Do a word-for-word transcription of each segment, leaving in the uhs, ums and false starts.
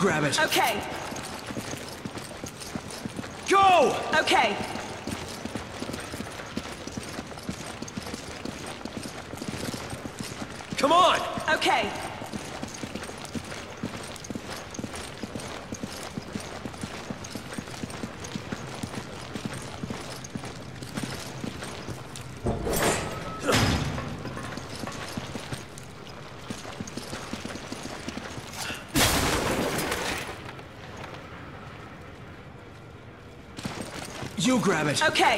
grab it. Okay. Go! Okay. Come on! Okay. You grab it. Okay.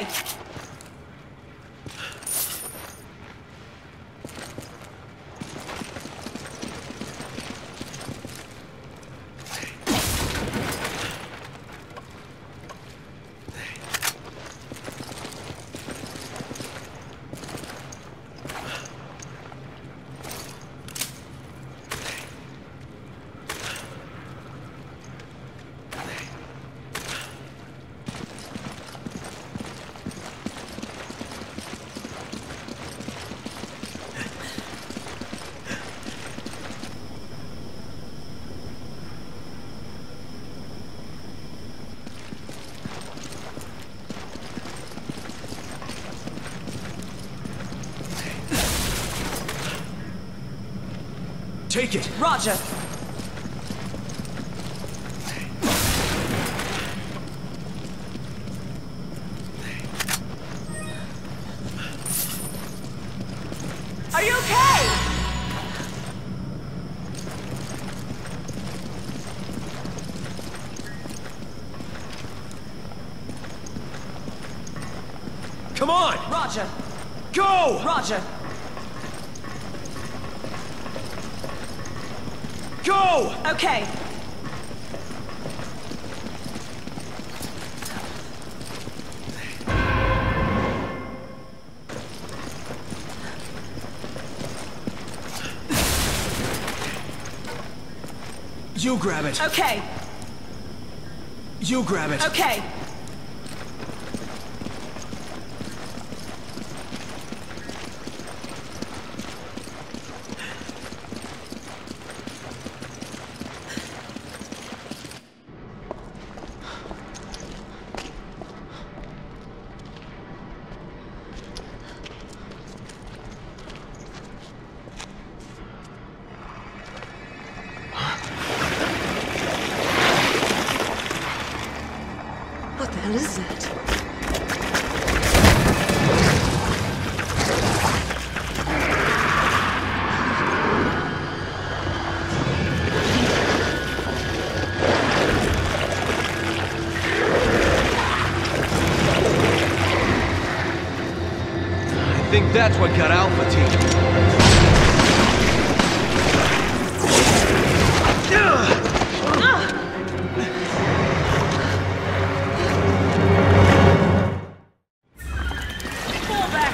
Take it. Roger. Are you okay? Come on! Roger. Go! Roger. Go! Okay. You grab it. Okay. You grab it. Okay. What the hell is that? I think that's what got Alpha Team. Fall back.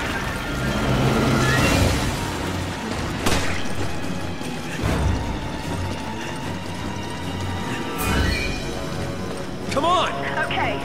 Come on! Okay.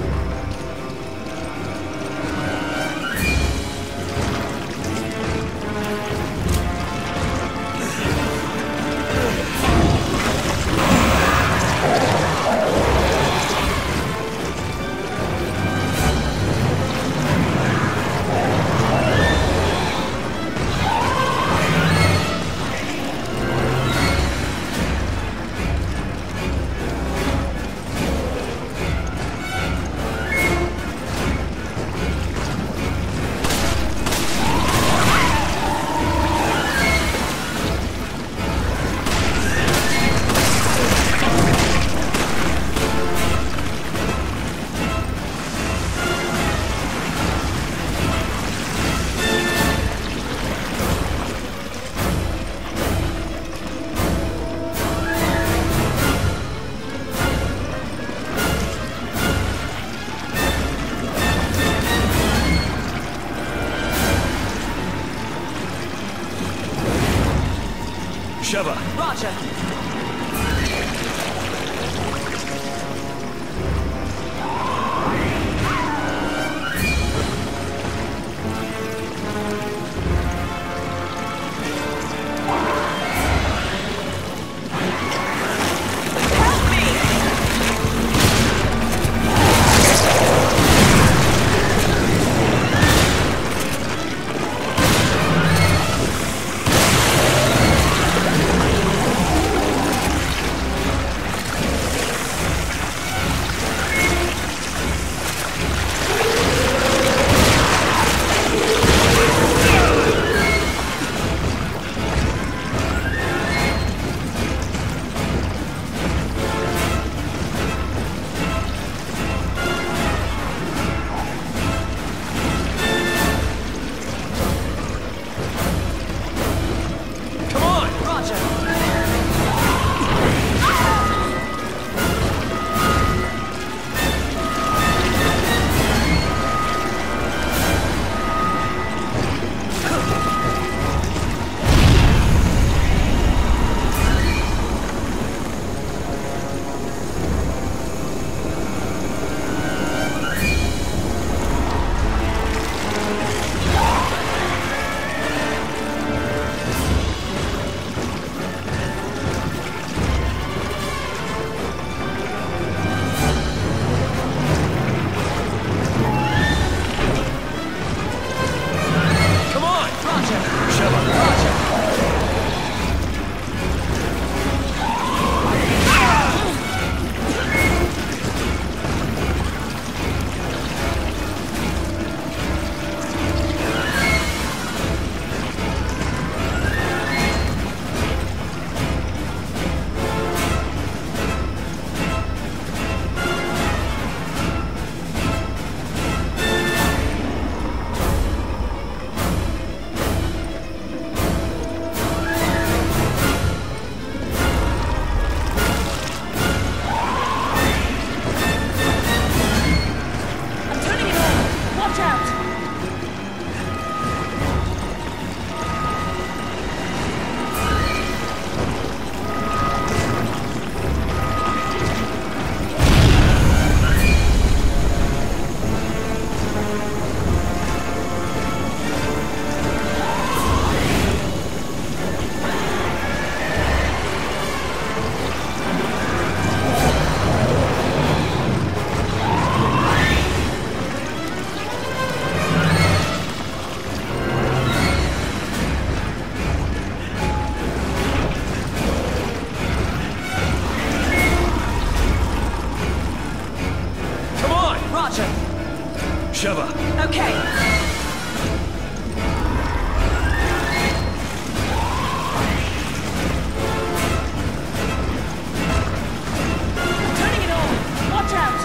Sheva. Roger. Sheva. Okay. Turning it on. Watch out.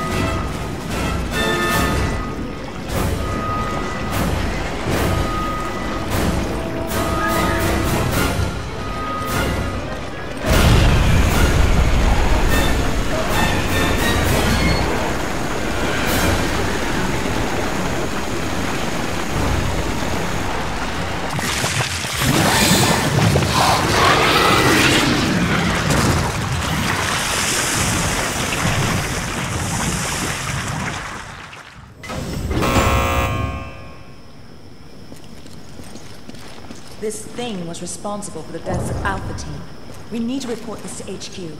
This thing was responsible for the deaths of Alpha Team. We need to report this to H Q.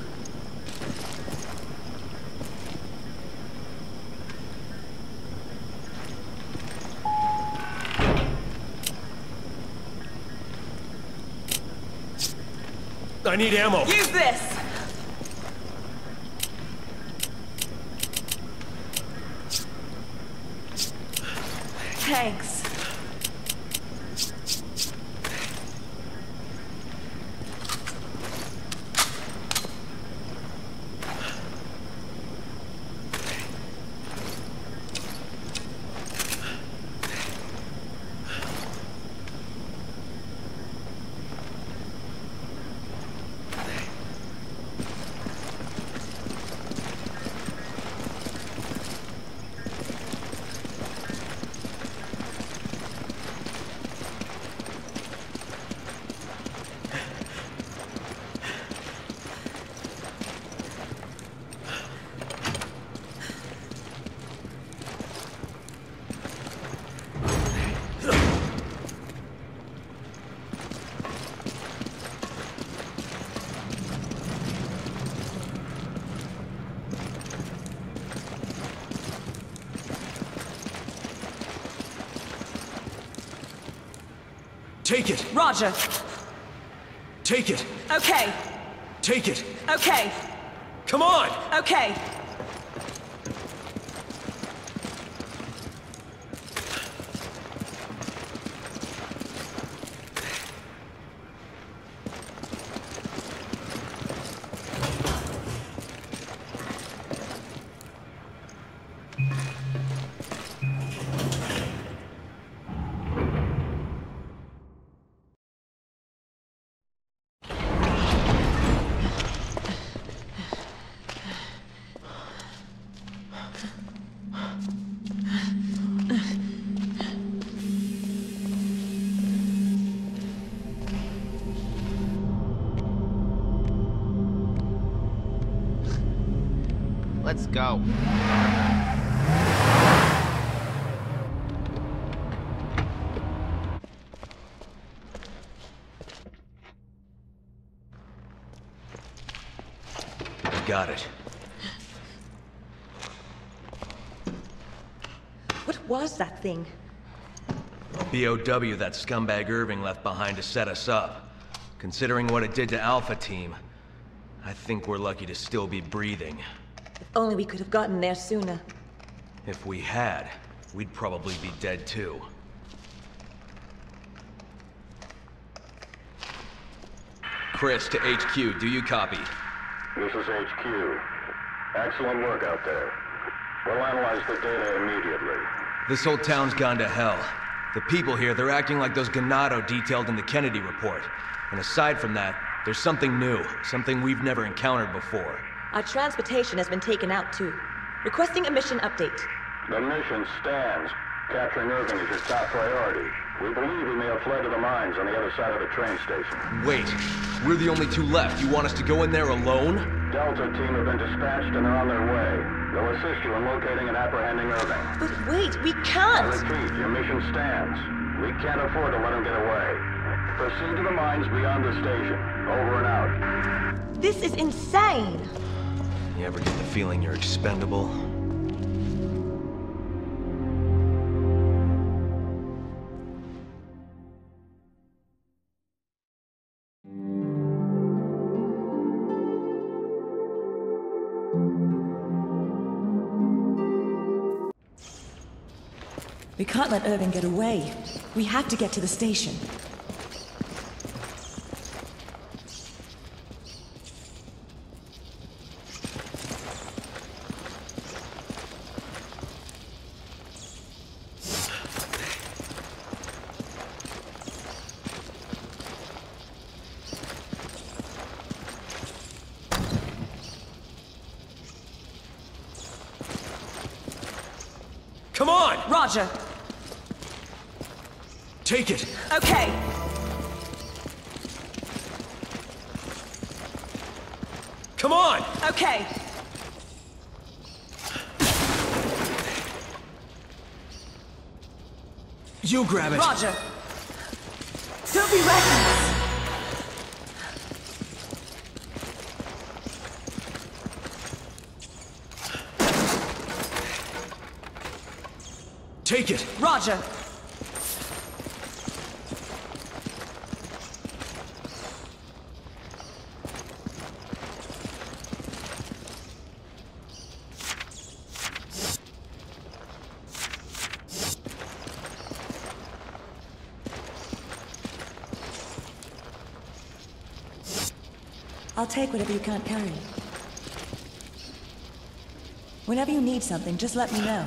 I need ammo. Use this. Thanks. Take it! Roger. Take it! Okay. Take it! Okay. Come on! Okay. Let's go. Got it. What was that thing? A B O W that scumbag Irving left behind to set us up. Considering what it did to Alpha Team, I think we're lucky to still be breathing. If only we could have gotten there sooner. If we had, we'd probably be dead too. Chris, to H Q, do you copy? This is H Q. Excellent work out there. We'll analyze the data immediately. This whole town's gone to hell. The people here, they're acting like those Ganado detailed in the Kennedy report. And aside from that, there's something new, something we've never encountered before. Our transportation has been taken out too. Requesting a mission update. The mission stands. Capturing Irving is your top priority. We believe he may have fled to the mines on the other side of the train station. Wait, we're the only two left. You want us to go in there alone? Delta team have been dispatched and are on their way. They'll assist you in locating and apprehending Irving. But wait, we I can't! repeat, your mission stands. We can't afford to let him get away. Proceed to the mines beyond the station. Over and out. This is insane! You ever get the feeling you're expendable? We can't let Irving get away. We have to get to the station. Come on! Roger. Take it! Okay. Come on! Okay. You grab it! Roger. Don't be reckless. Take it! Roger. I'll take whatever you can't carry. Whenever you need something, just let me know.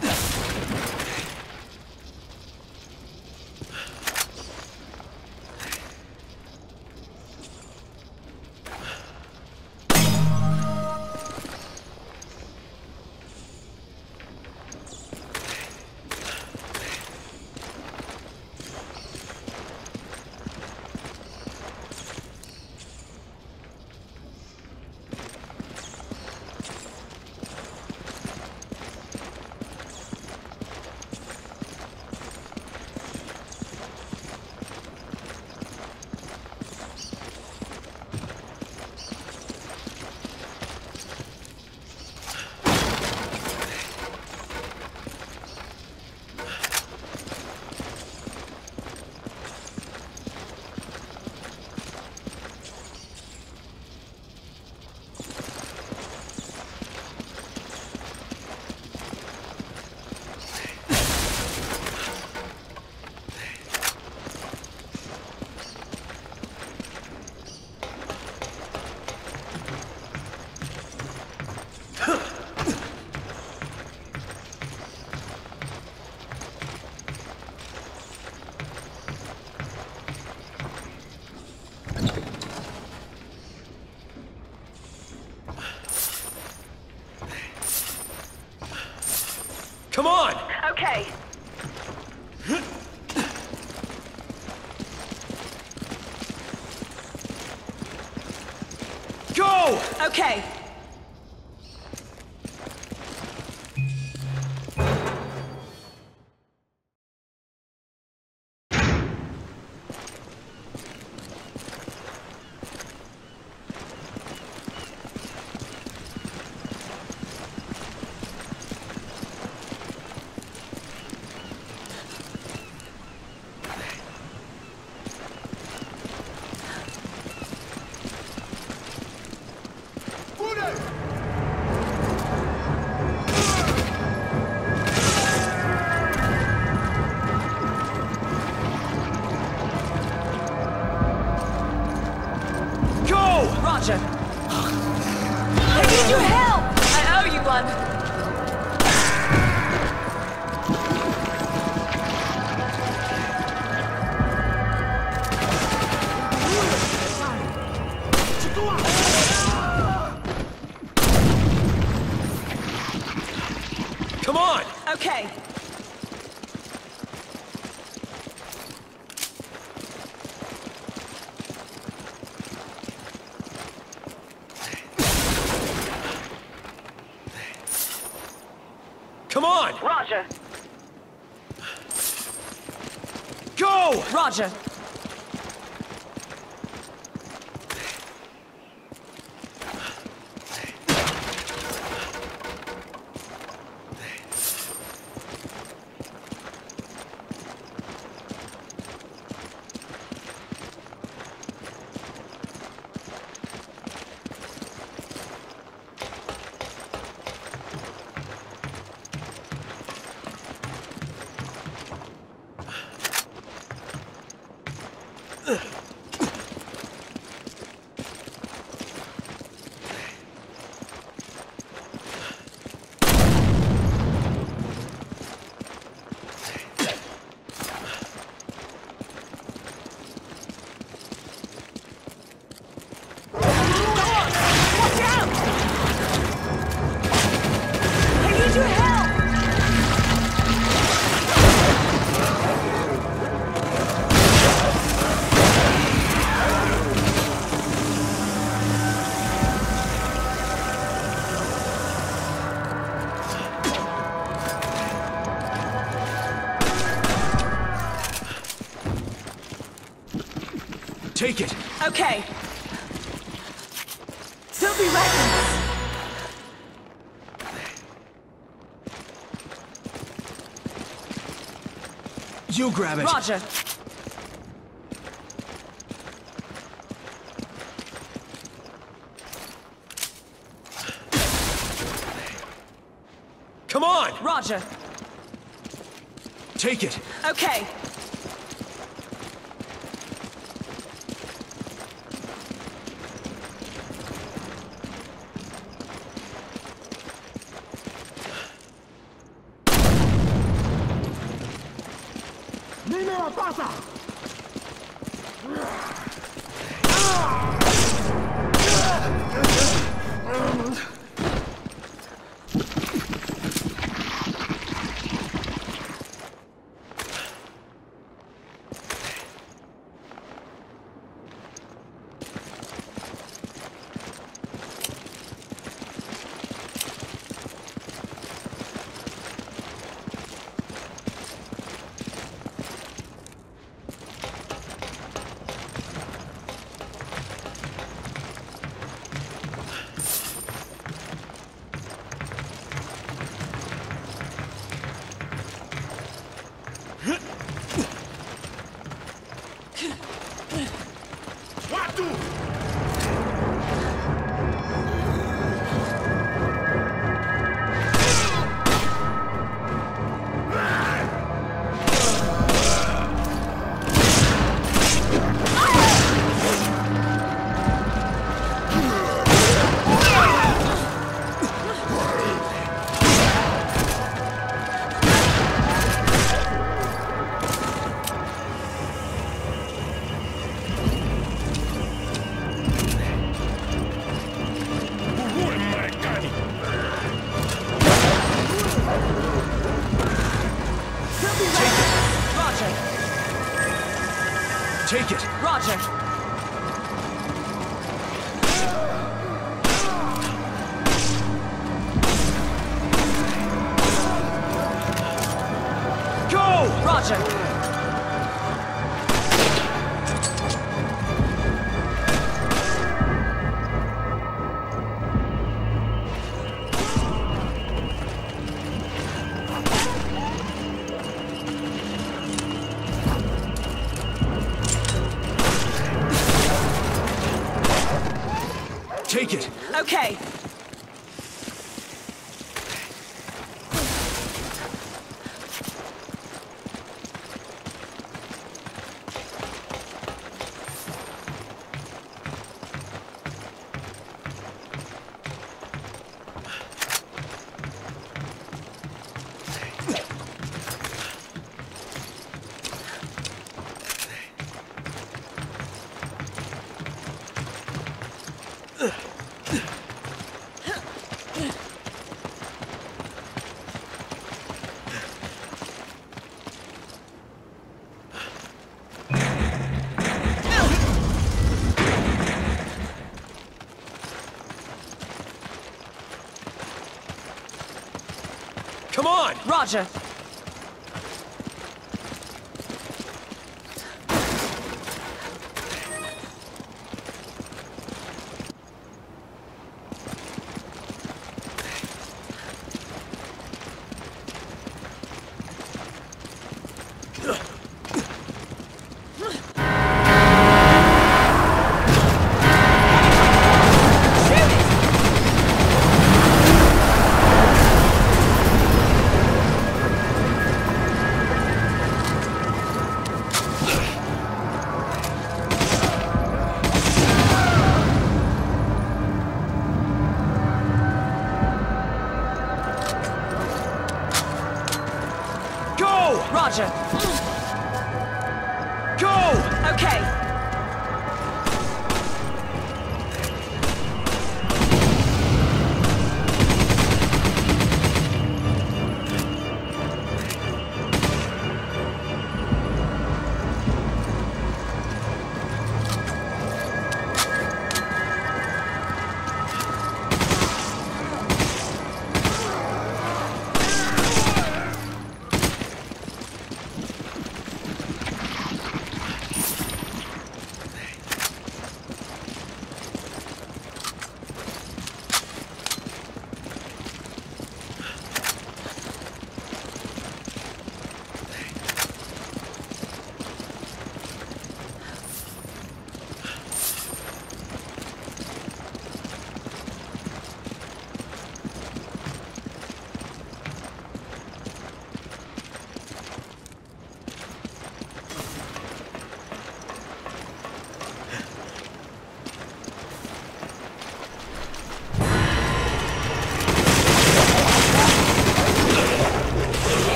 Come on! Okay. Go! Okay. Roger. I need your help! I owe you one. Come on! Okay. Come on! Roger. Go! Roger. Take it! Okay. Don't be reckless. You grab it! Roger. Come on! Roger. Take it! Okay. Take it! Roger. Go! Roger. Take it! Okay. Come on! Roger. Roger. Go! Okay.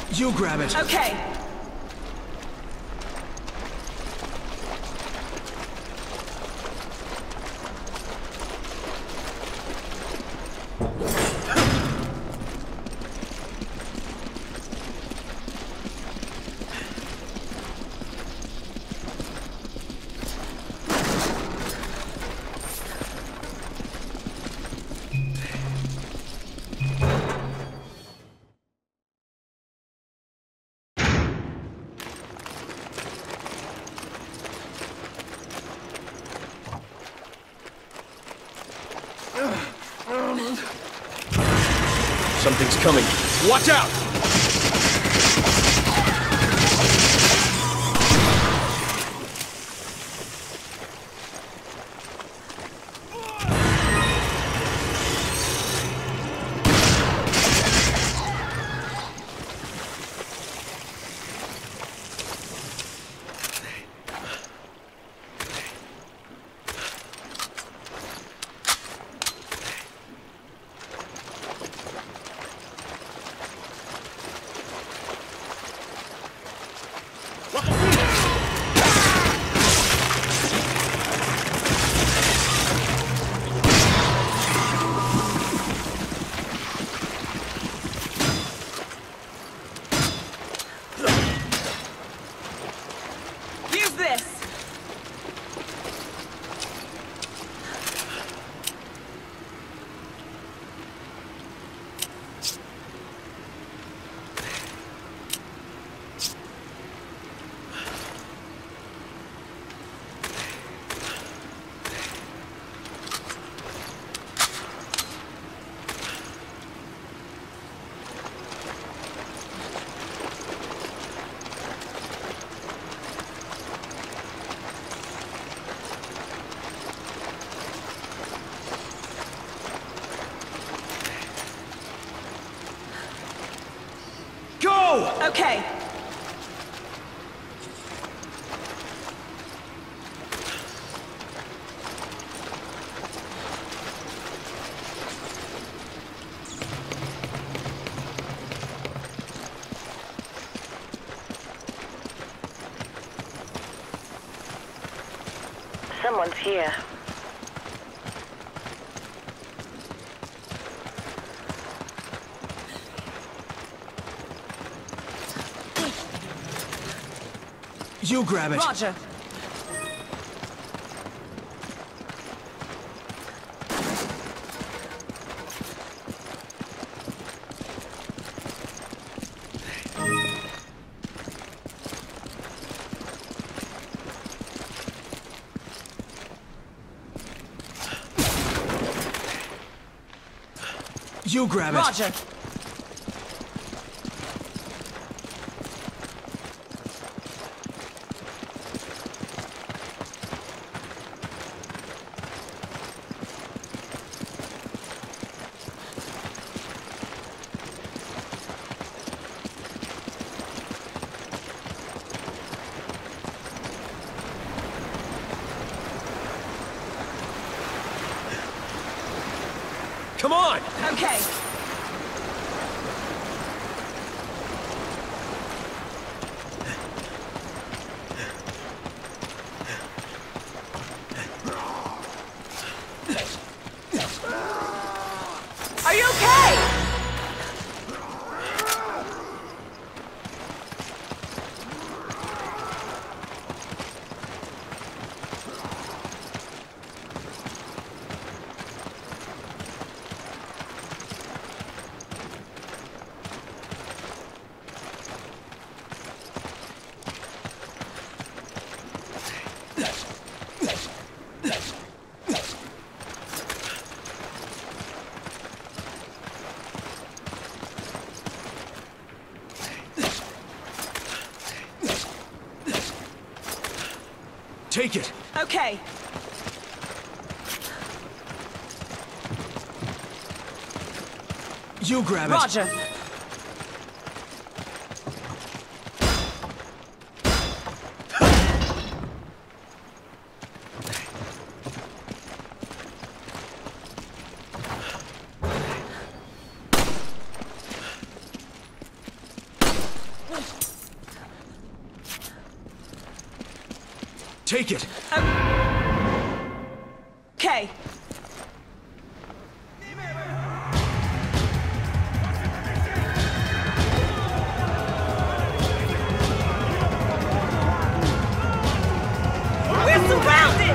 You grab it. Okay. Something's coming. Watch out! Use this! Go! Okay. Someone's here. You grab it. Roger. You grab it. Roger. Come on! Okay. Are you okay? Take it. Okay. You grab it. Roger. Take it. Okay. We're surrounded!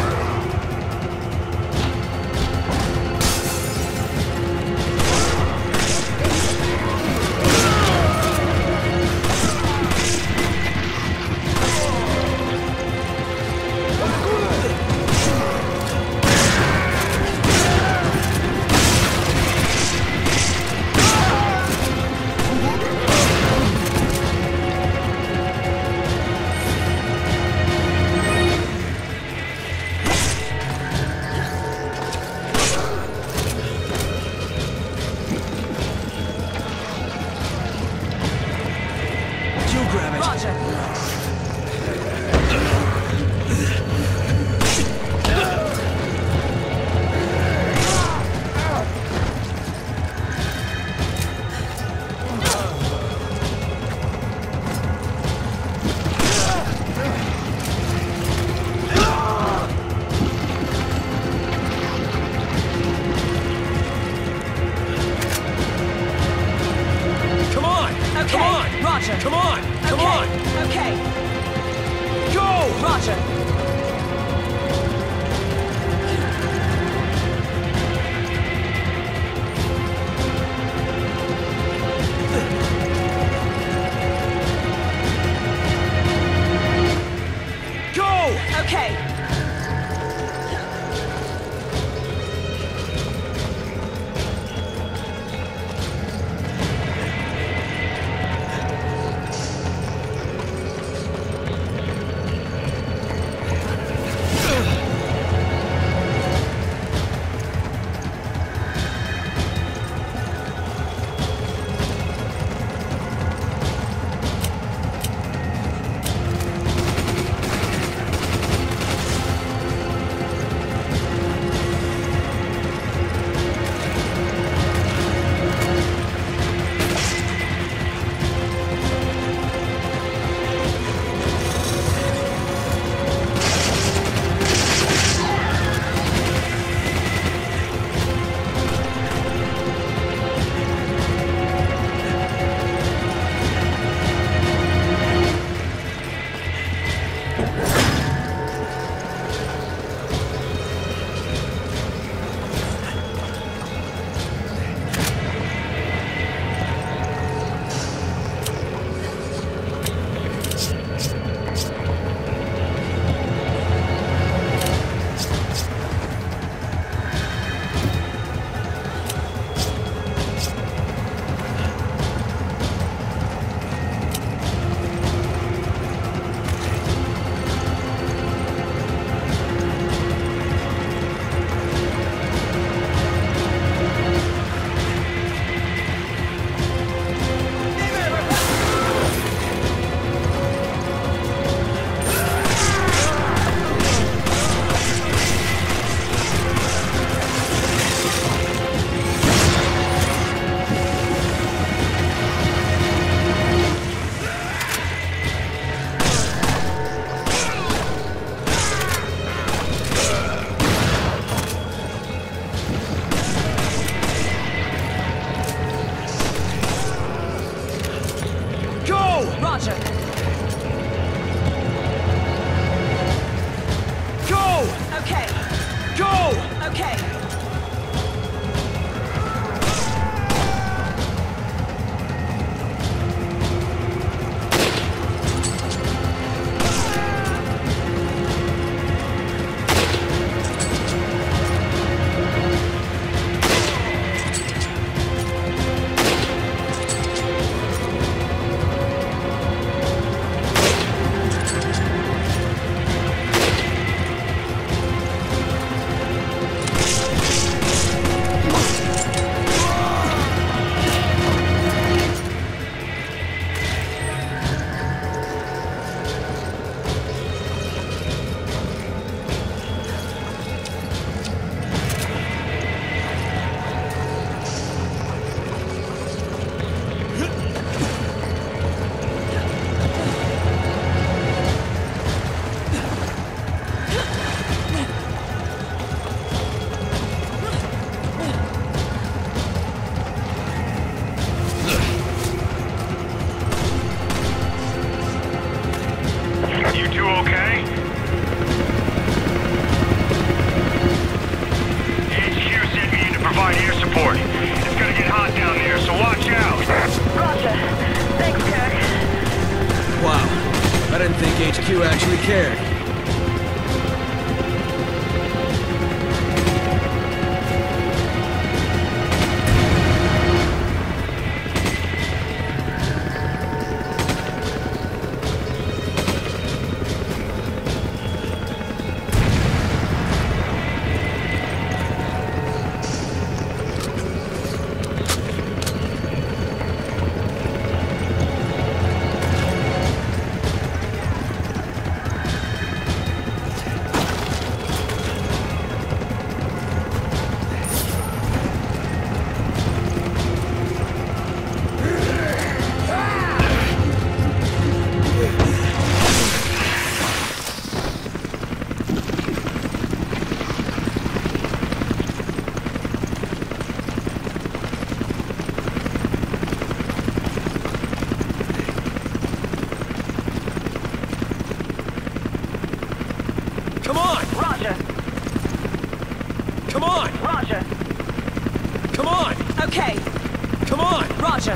You grab it. Roger. Come on! Okay. Come on! Roger. Come on! Come okay. on! Okay. Go! Roger. Go! Okay. Roger. Go! Okay. Go! Okay. didn't think H Q actually cared. Come on! Roger. Come on! Roger. Come on! Okay. Come on! Roger.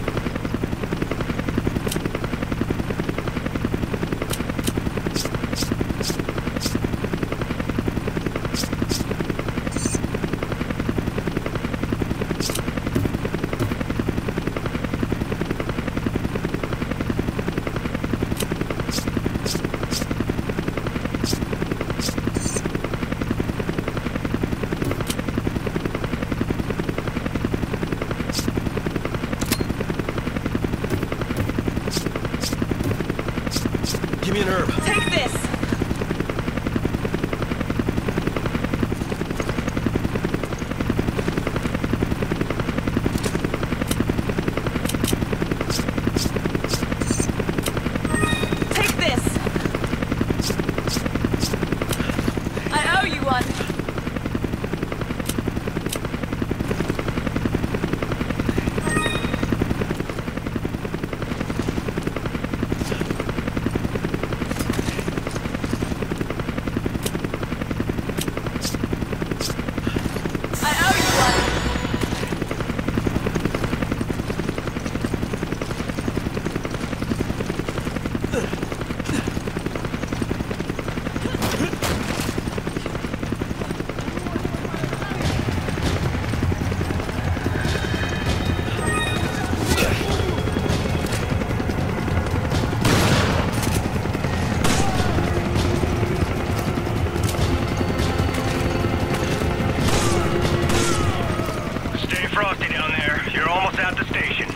Give me an herb. Take this. Take this. I owe you one. Frosty down there. You're almost at the station.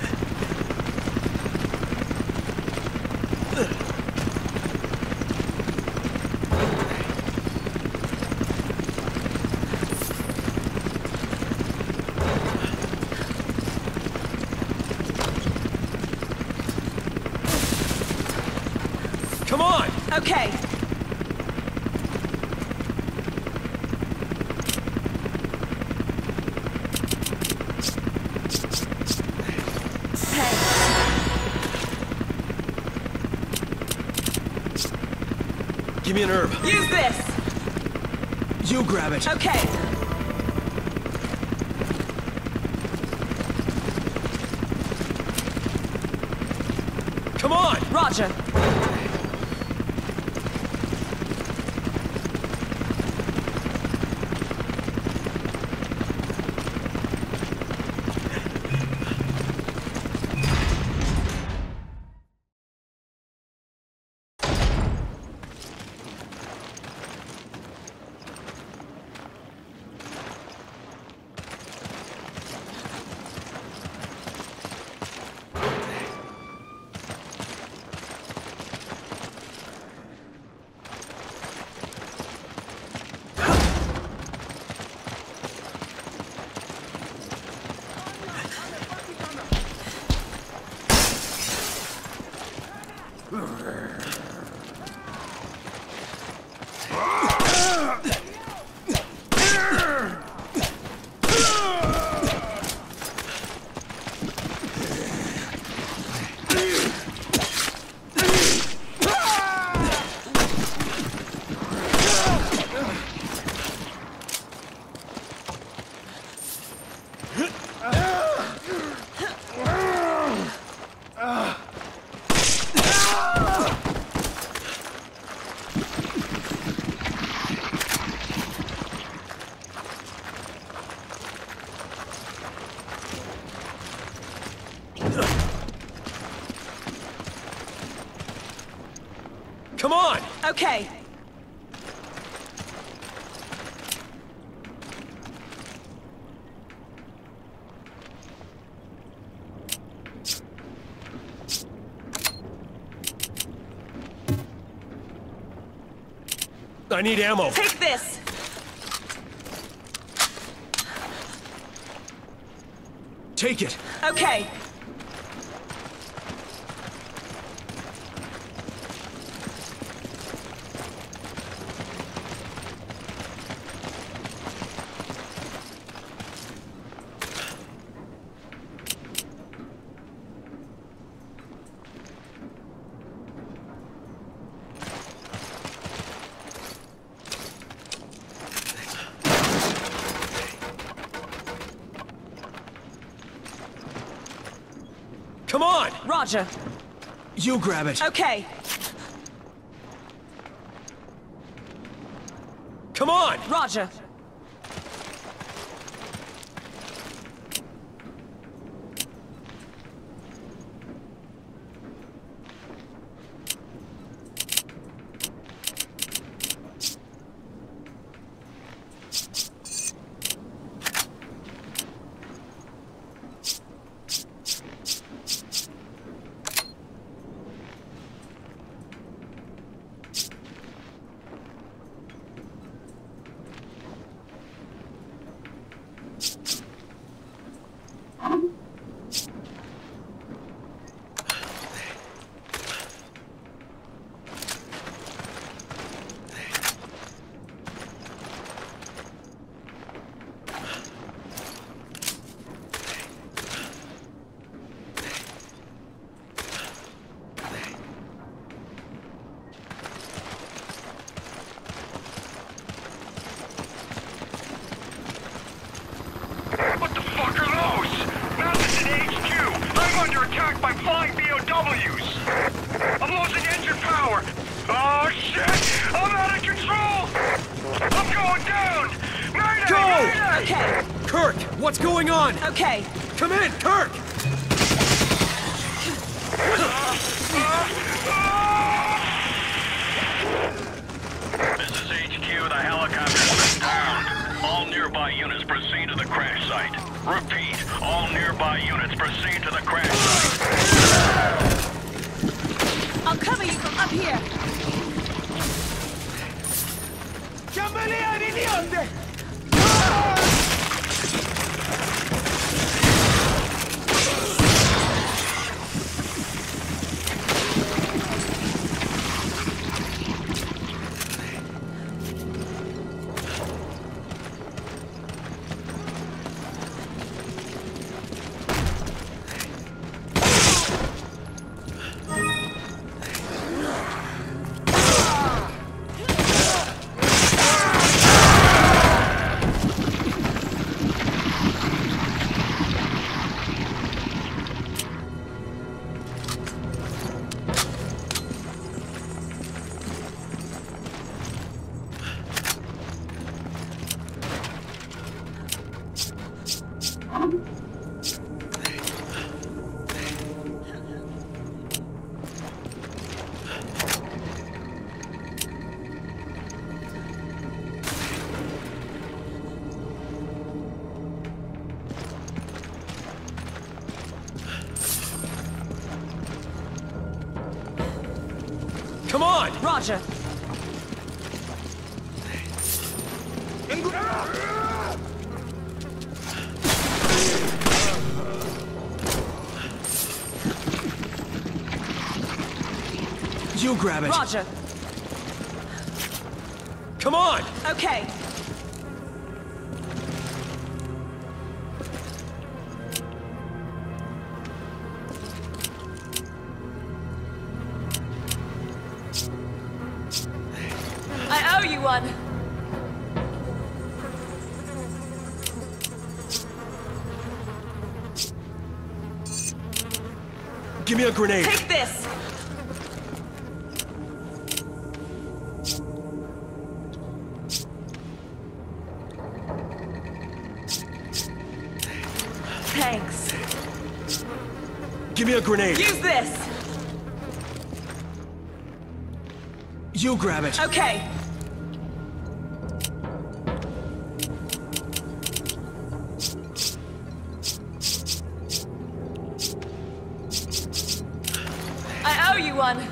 Come on! Okay. Give me an herb. Use this. You grab it. Okay. Come on! Roger. Come on! Okay. I need ammo. Take this! Take it! Okay. Come on! Roger. You grab it. Okay. Come on! Roger. What the fuck are those? Madison H Q! I'm under attack by flying B O Ws! I'm losing engine power! Oh shit! I'm out of control! I'm going down! Mayday! Go! Mayday! Okay. Kirk, what's going on? Okay. Come in, Kirk! This is H Q, the helicopter's been down. All nearby units proceed to the crash site. Repeat, all nearby units proceed to the crash site. I'll cover you from up here. Come on! Roger. You grab it. Roger. Come on! Okay. I owe you one. Give me a grenade. Take this. Thanks. Give me a grenade. Use this. You grab it. Okay. I owe you one.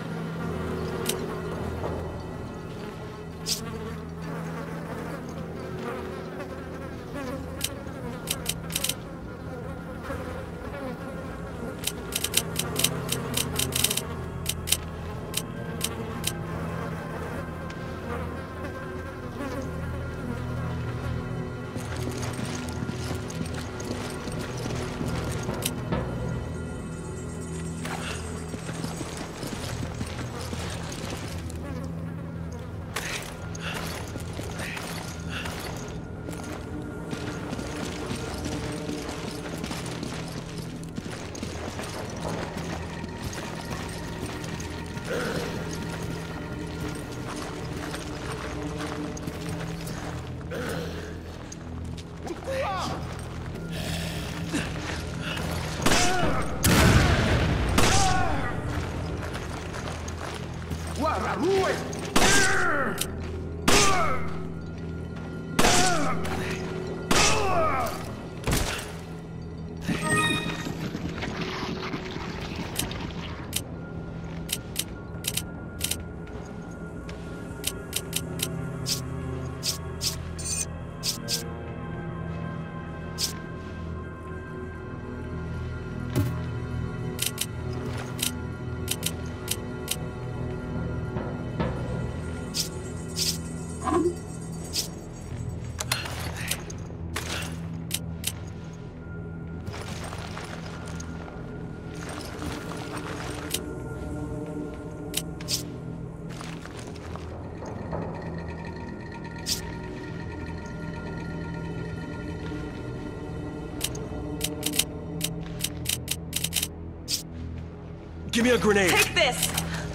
Give me a grenade. Take this.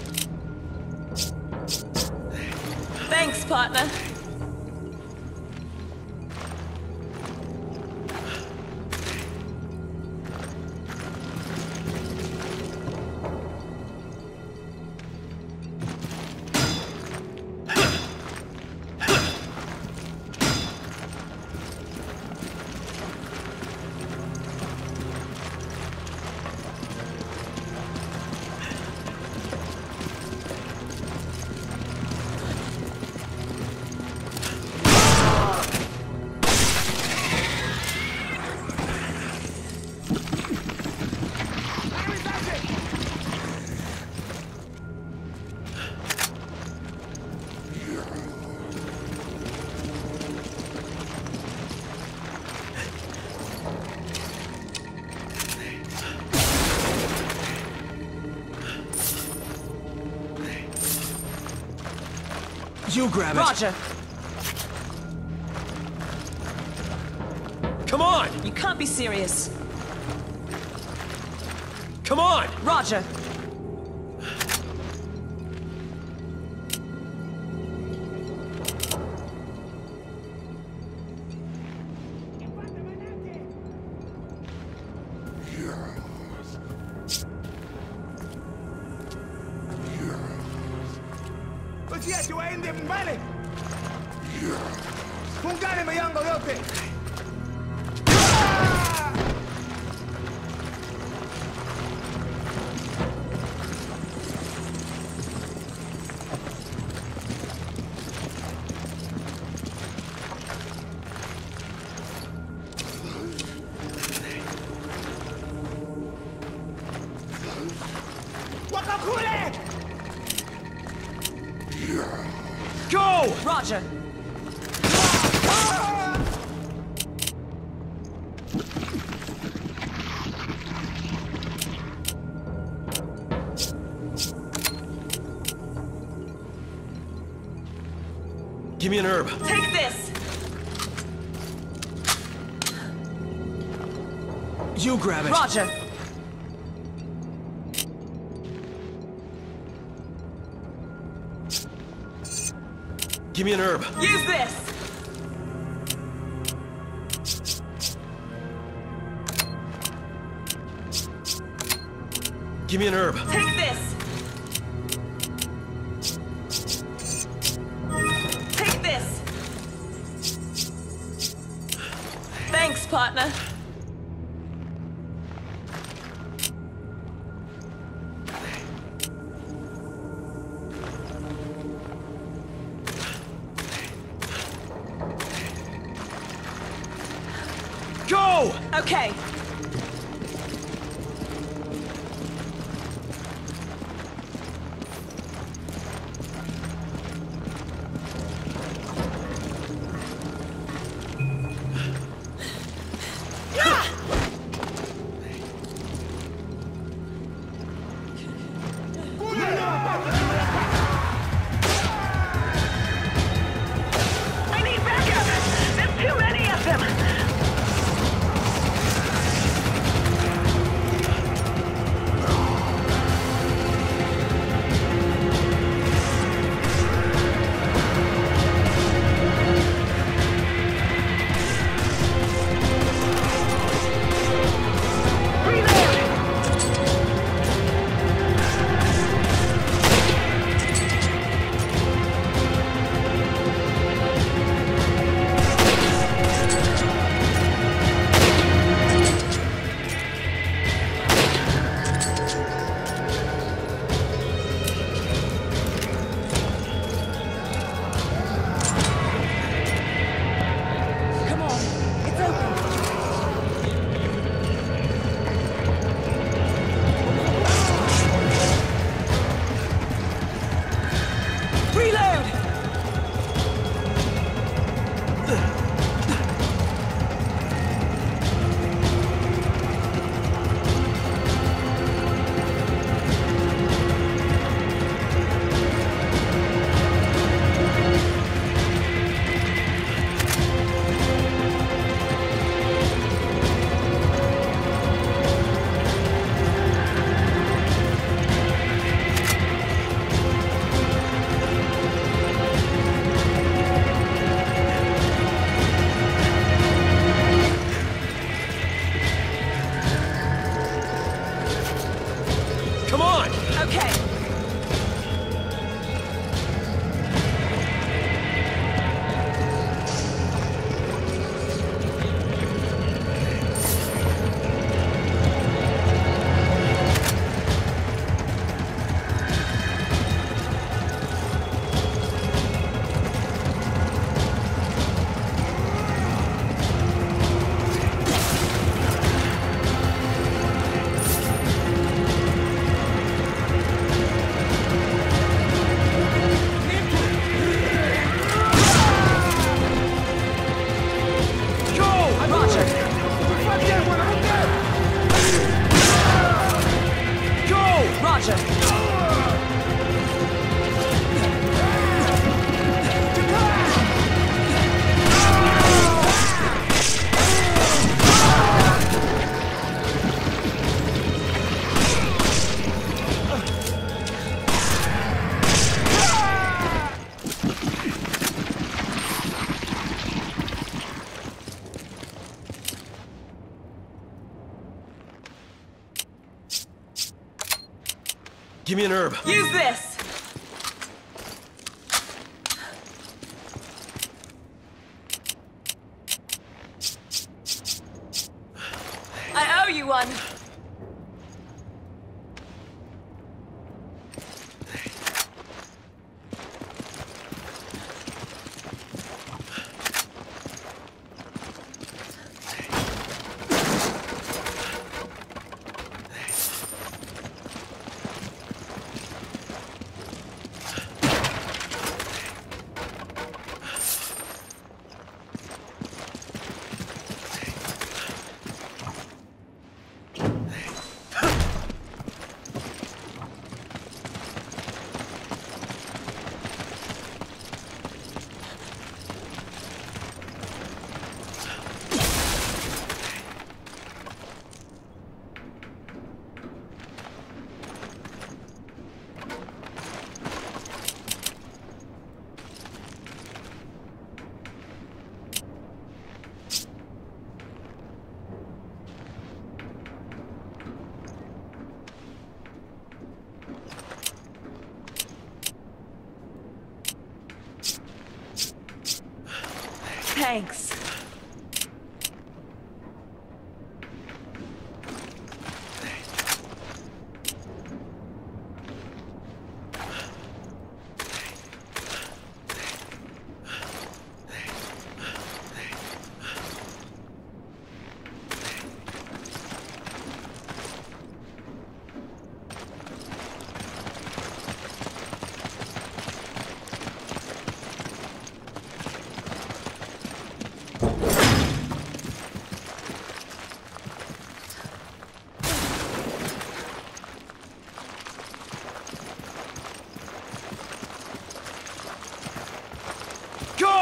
Thanks, partner. You grab it. Roger. Come on! You can't be serious. Come on! Roger. Tuende mbali. Fungane milango yote. Wakakule! Go! Roger. Give me an herb. Take this. You grab it. Roger. Give me an herb. Use this. Give me an herb. Take this. partner. Go! Okay. I need backup! There's too many of them! Come on, it's open. Reload! Come on! Okay. Roger. Go! Roger. Give me an herb. Use this! I owe you one. Thanks.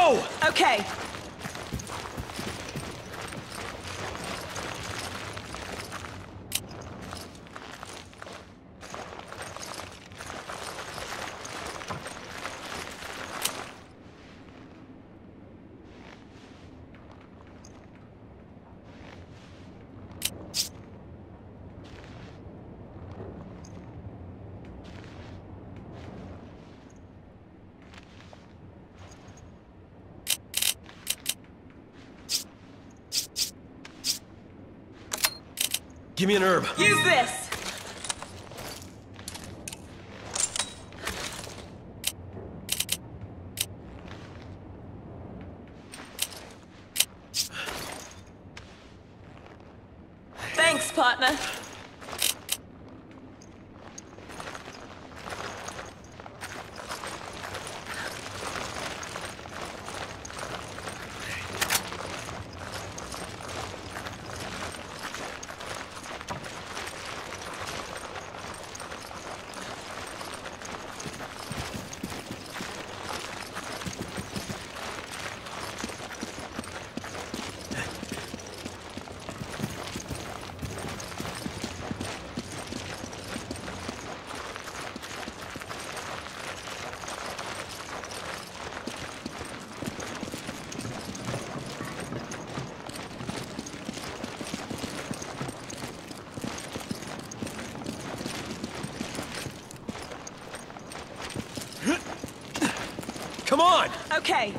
Go! Okay. Give me an herb. Use this! Thanks, partner. Come on! Okay.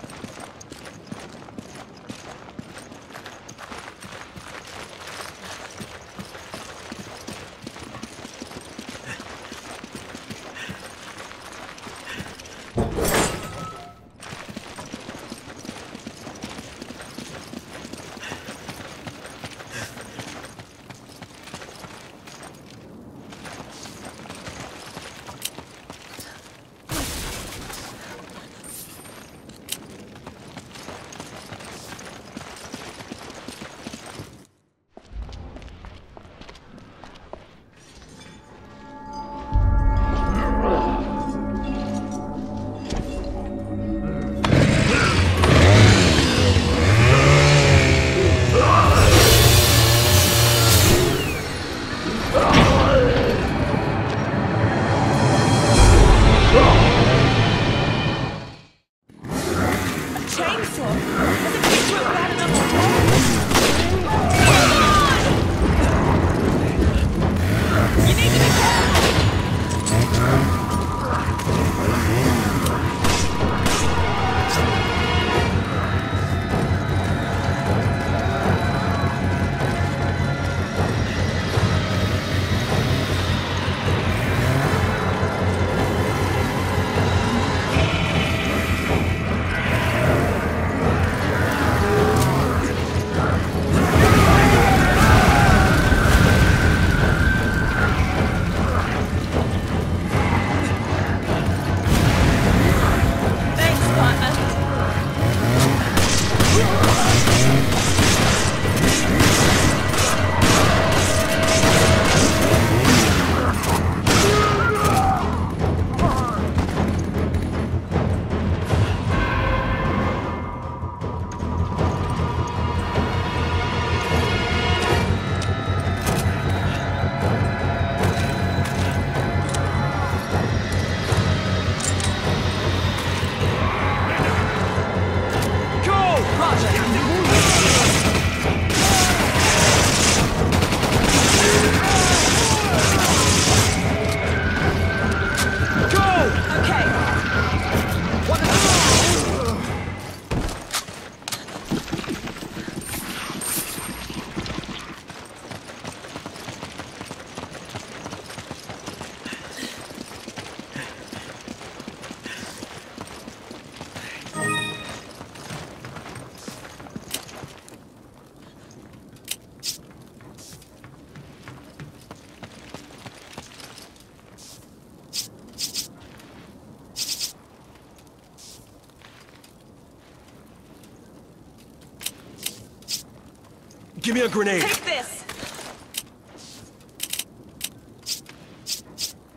Give me a grenade. Take this!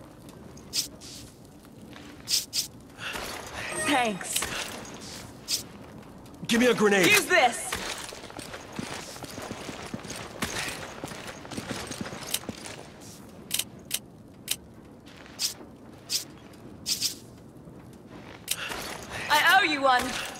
Thanks. Give me a grenade! Use this! I owe you one.